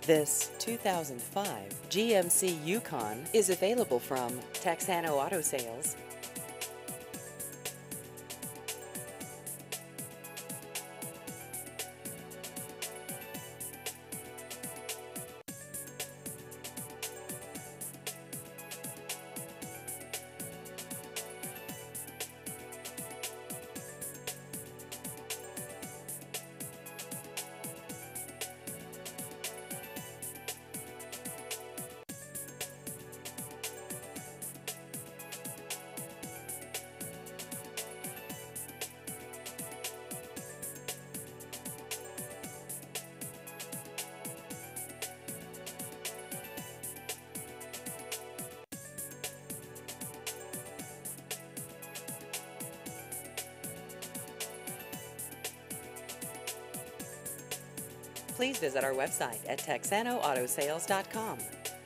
This 2005 GMC Yukon is available from Texano Auto Sales. Please visit our website at texanooautosales.com.